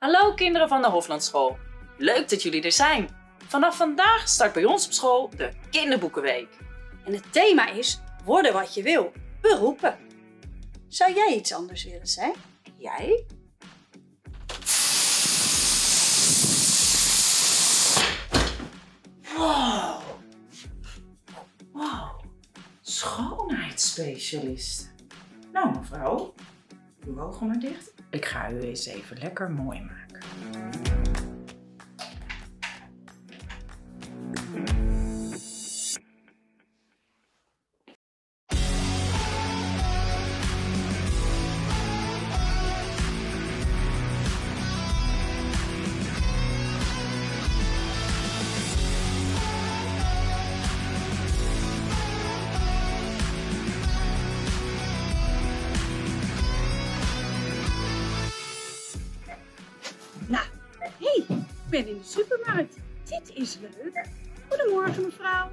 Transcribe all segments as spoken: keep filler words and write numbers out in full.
Hallo kinderen van de Hoflandschool. Leuk dat jullie er zijn. Vanaf vandaag start bij ons op school de Kinderboekenweek. En het thema is worden wat je wil, beroepen. Zou jij iets anders willen zijn? Jij? Wow. Wow. Schoonheidsspecialist. Nou mevrouw, uw ogen maar dicht. Ik ga u eens even lekker mooi maken. Nou, hé, hey, ik ben in de supermarkt. Dit is leuk. Goedemorgen mevrouw.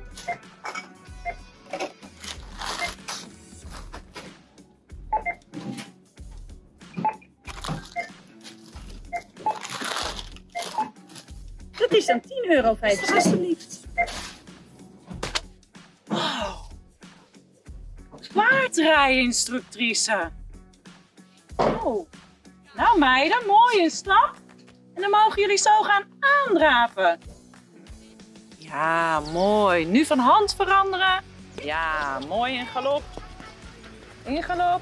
Dat is dan tien euro vijfenzestig alsjeblieft. Wow. Paardrijinstructrice. Oh. Nou meiden, mooie stap. En dan mogen jullie zo gaan aandraven. Ja, mooi. Nu van hand veranderen. Ja, mooi in galop. In galop.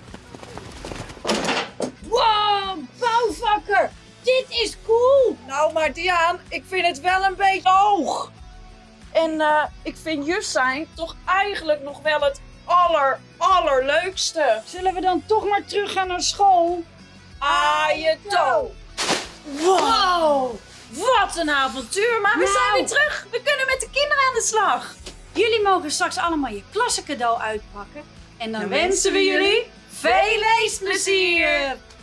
Wow, bouwvakker. Dit is cool. Nou, maar Diaan, ik vind het wel een beetje hoog. En uh, ik vind juf zijn toch eigenlijk nog wel het aller, allerleukste. Zullen we dan toch maar terug gaan naar school? Ajeto! Wow! Wat een avontuur, maar we Nou. zijn weer terug. We kunnen met de kinderen aan de slag. Jullie mogen straks allemaal je klassencadeau uitpakken. En dan, Dan wensen we jullie veel leesplezier!